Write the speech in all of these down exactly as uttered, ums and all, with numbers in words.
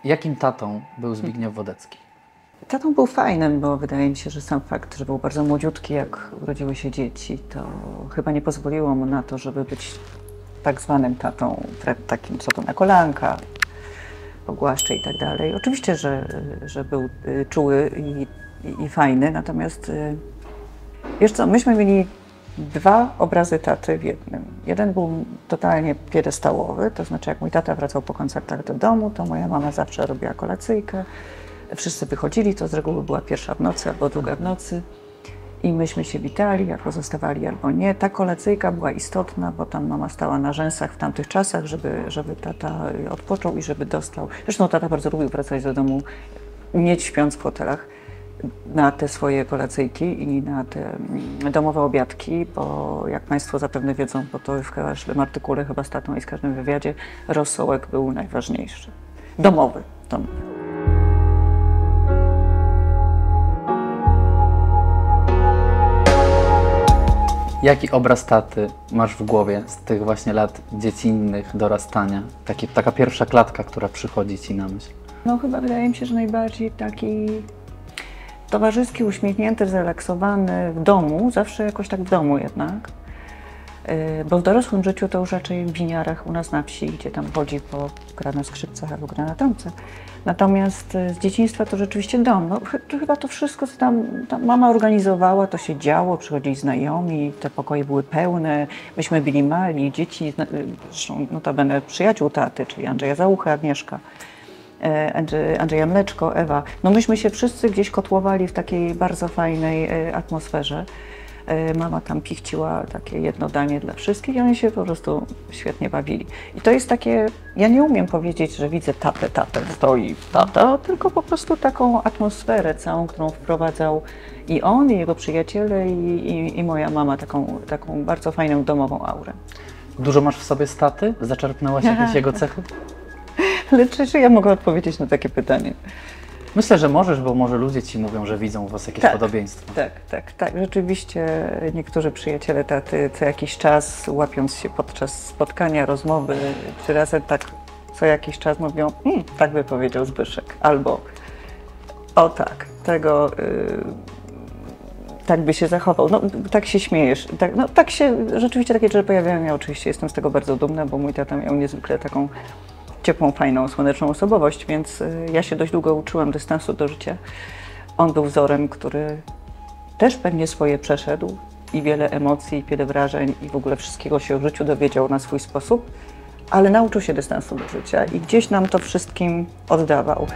Jakim tatą był Zbigniew Wodecki? Tatą był fajnym, bo wydaje mi się, że sam fakt, że był bardzo młodziutki, jak urodziły się dzieci, to chyba nie pozwoliło mu na to, żeby być tak zwanym tatą, takim co to na kolanka, pogłaszcze i tak dalej. Oczywiście, że, że był czuły i, i, i fajny, natomiast wiesz co, myśmy mieli dwa obrazy taty w jednym. Jeden był totalnie piedestałowy, to znaczy jak mój tata wracał po koncertach do domu, to moja mama zawsze robiła kolacyjkę. Wszyscy wychodzili, to z reguły była pierwsza w nocy albo druga w nocy i myśmy się witali, albo zostawali, albo nie. Ta kolacyjka była istotna, bo tam mama stała na rzęsach w tamtych czasach, żeby, żeby tata odpoczął i żeby dostał. Zresztą tata bardzo lubił wracać do domu, nie śpiąc w hotelach, na te swoje kolacyjki i na te domowe obiadki, bo jak Państwo zapewne wiedzą, bo to w każdym artykule chyba z tatą i z każdym wywiadzie, rosołek był najważniejszy. Domowy. domowy. Jaki obraz taty masz w głowie z tych właśnie lat dziecinnych, dorastania? Taki, taka pierwsza klatka, która przychodzi ci na myśl. No chyba wydaje mi się, że najbardziej taki towarzyski, uśmiechnięty, zrelaksowany w domu, zawsze jakoś tak w domu jednak. Bo w dorosłym życiu to już raczej w winiarach u nas na wsi, gdzie tam chodzi po gra na skrzypcach albo gra na trąbce. Natomiast z dzieciństwa to rzeczywiście dom. No, to chyba to wszystko, co tam, tam mama organizowała, to się działo, przychodzili znajomi, te pokoje były pełne, myśmy byli mali, dzieci, zresztą notabene przyjaciół taty, czyli Andrzeja Załucha, Agnieszka, Andrzeja Mleczko, Ewa. No myśmy się wszyscy gdzieś kotłowali w takiej bardzo fajnej atmosferze. Mama tam pichciła takie jedno danie dla wszystkich i oni się po prostu świetnie bawili. I to jest takie, ja nie umiem powiedzieć, że widzę tatę, tatę, stoi tata, tylko po prostu taką atmosferę całą, którą wprowadzał i on, i jego przyjaciele, i, i, i moja mama, taką, taką bardzo fajną domową aurę. Dużo masz w sobie z taty? Zaczerpnęłaś jakieś jego cechy? Ale czy ja mogę odpowiedzieć na takie pytanie? Myślę, że możesz, bo może ludzie ci mówią, że widzą u was jakieś tak, podobieństwo. Tak, tak, tak. Rzeczywiście niektórzy przyjaciele taty co jakiś czas, łapiąc się podczas spotkania, rozmowy, czy razem tak co jakiś czas mówią, hm, tak by powiedział Zbyszek, albo o tak, tego, yy, tak by się zachował. No, tak się śmiejesz. Tak, no, tak się, rzeczywiście takie rzeczy pojawiają. Ja oczywiście jestem z tego bardzo dumna, bo mój tata miał niezwykle taką ciepłą, fajną, słoneczną osobowość, więc ja się dość długo uczyłam dystansu do życia. On był wzorem, który też pewnie swoje przeszedł i wiele emocji, wiele wrażeń i w ogóle wszystkiego się o życiu dowiedział na swój sposób, ale nauczył się dystansu do życia i gdzieś nam to wszystkim oddawał.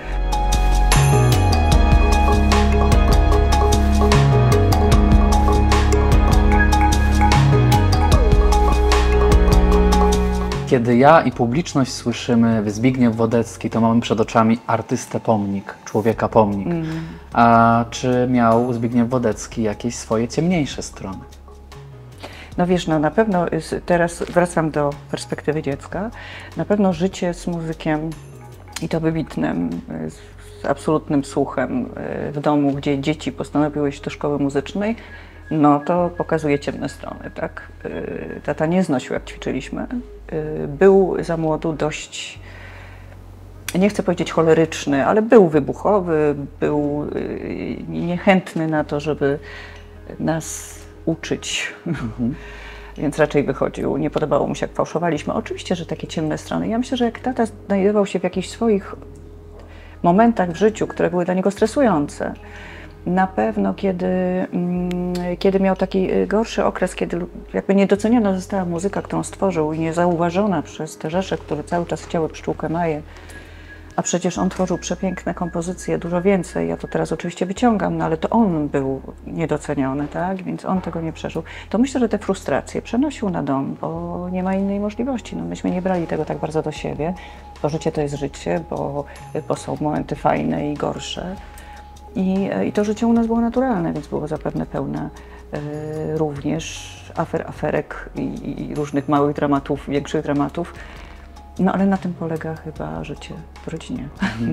Kiedy ja i publiczność słyszymy Zbigniew Wodecki, to mamy przed oczami artystę pomnik, człowieka pomnik. Mm. A czy miał Zbigniew Wodecki jakieś swoje ciemniejsze strony? No wiesz, no na pewno teraz wracam do perspektywy dziecka. Na pewno życie z muzykiem i to wybitnym, z absolutnym słuchem w domu, gdzie dzieci postanowiły iść do szkoły muzycznej, no to pokazuje ciemne strony, tak? Tata nie znosił, jak ćwiczyliśmy. Był za młodu dość, nie chcę powiedzieć choleryczny, ale był wybuchowy, był niechętny na to, żeby nas uczyć. Mhm. Więc raczej wychodził. Nie podobało mu się, jak fałszowaliśmy. Oczywiście, że takie ciemne strony. Ja myślę, że jak tata znajdował się w jakichś swoich momentach w życiu, które były dla niego stresujące, na pewno, kiedy, kiedy miał taki gorszy okres, kiedy jakby niedoceniona została muzyka, którą stworzył i niezauważona przez te rzesze, które cały czas chciały pszczółkę Maję, a przecież on tworzył przepiękne kompozycje, dużo więcej, ja to teraz oczywiście wyciągam, no ale to on był niedoceniony, tak, więc on tego nie przeżył. To myślę, że te frustracje przenosił na dom, bo nie ma innej możliwości. No, myśmy nie brali tego tak bardzo do siebie, bo życie to jest życie, bo, bo są momenty fajne i gorsze. I, I to życie u nas było naturalne, więc było zapewne pełne y, również afer, aferek i, i różnych małych dramatów, większych dramatów. No ale na tym polega chyba życie w rodzinie. Mhm.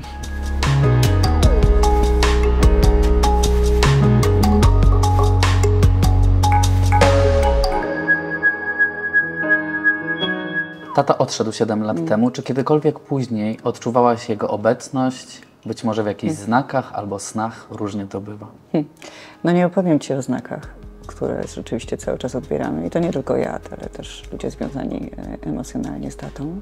Tata odszedł siedem lat Mm. temu. Czy kiedykolwiek później odczuwałaś jego obecność? Być może w jakichś znakach albo snach? Różnie to bywa. Hmm. No nie opowiem Ci o znakach, które rzeczywiście cały czas odbieramy. I to nie tylko ja, ale też ludzie związani e, emocjonalnie z tatą.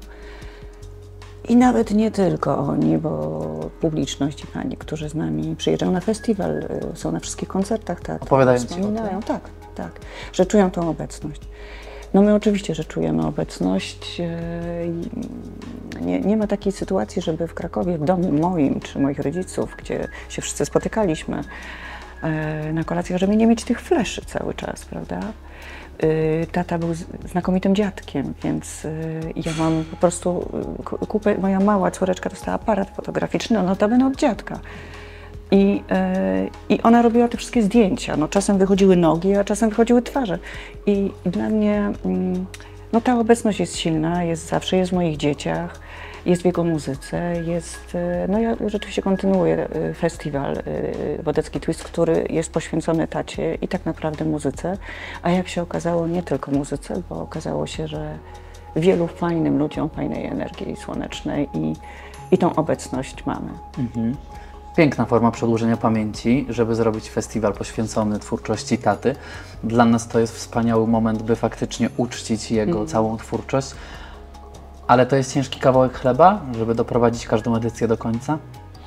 I nawet nie tylko oni, bo publiczność i pani, którzy z nami przyjeżdżają na festiwal, e, są na wszystkich koncertach taty. Opowiadają Ci o wspominają, tak, tak, że czują tą obecność. No my oczywiście, że czujemy obecność. e, i Nie, nie ma takiej sytuacji, żeby w Krakowie, w domu moim czy moich rodziców, gdzie się wszyscy spotykaliśmy e, na kolacjach, żeby nie mieć tych fleszy cały czas, prawda? E, Tata był z- znakomitym dziadkiem, więc e, ja mam po prostu e, ku- kupę, moja mała córeczka dostała aparat fotograficzny, no notabene od dziadka. I, e, I ona robiła te wszystkie zdjęcia. No, czasem wychodziły nogi, a czasem wychodziły twarze. I, i dla mnie mm, no, ta obecność jest silna, jest zawsze, jest w moich dzieciach, jest w jego muzyce, jest... e, No ja rzeczywiście kontynuuję e, festiwal e, Wodecki Twist, który jest poświęcony tacie i tak naprawdę muzyce, a jak się okazało, nie tylko muzyce, bo okazało się, że wielu fajnym ludziom, fajnej energii słonecznej i, i tą obecność mamy. Mhm. Piękna forma przedłużenia pamięci, żeby zrobić festiwal poświęcony twórczości taty. Dla nas to jest wspaniały moment, by faktycznie uczcić jego Mm. całą twórczość. Ale to jest ciężki kawałek chleba, żeby doprowadzić każdą edycję do końca?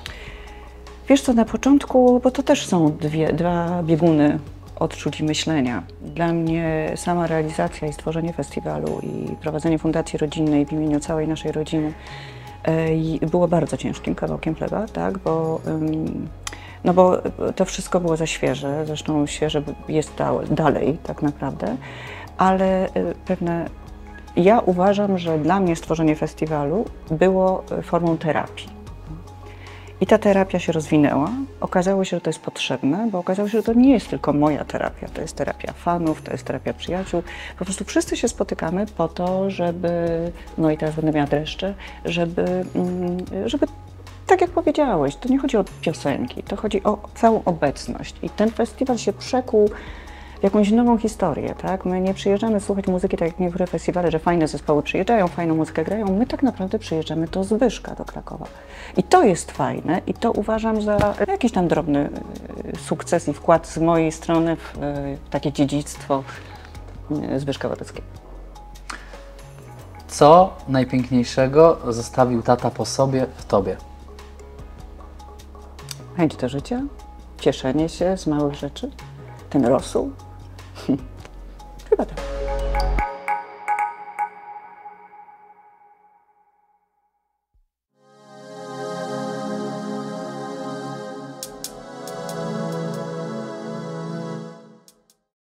Wiesz co, na początku, bo to też są dwie, dwa bieguny odczuć i myślenia. Dla mnie sama realizacja i stworzenie festiwalu i prowadzenie fundacji rodzinnej w imieniu całej naszej rodziny e, i było bardzo ciężkim kawałkiem chleba, tak, bo, ym, no bo to wszystko było za świeże, zresztą świeże jest da- dalej tak naprawdę, ale y, pewne, ja uważam, że dla mnie stworzenie festiwalu było y, formą terapii. I ta terapia się rozwinęła. Okazało się, że to jest potrzebne, bo okazało się, że to nie jest tylko moja terapia, to jest terapia fanów, to jest terapia przyjaciół. Po prostu wszyscy się spotykamy po to, żeby, no i teraz będę miała dreszcze, żeby, mm, żeby tak jak powiedziałeś, to nie chodzi o piosenki, to chodzi o całą obecność. I ten festiwal się przekuł w jakąś nową historię, tak? My nie przyjeżdżamy słuchać muzyki tak jak niektóre festiwale, że fajne zespoły przyjeżdżają, fajną muzykę grają. My tak naprawdę przyjeżdżamy do Zbyszka, do Krakowa. I to jest fajne i to uważam za jakiś tam drobny e, sukces i wkład z mojej strony w e, takie dziedzictwo e, Zbyszka Wodeckiego. Co najpiękniejszego zostawił tata po sobie w tobie? Chęć do życia, cieszenie się z małych rzeczy, ten rosół. Chyba tak.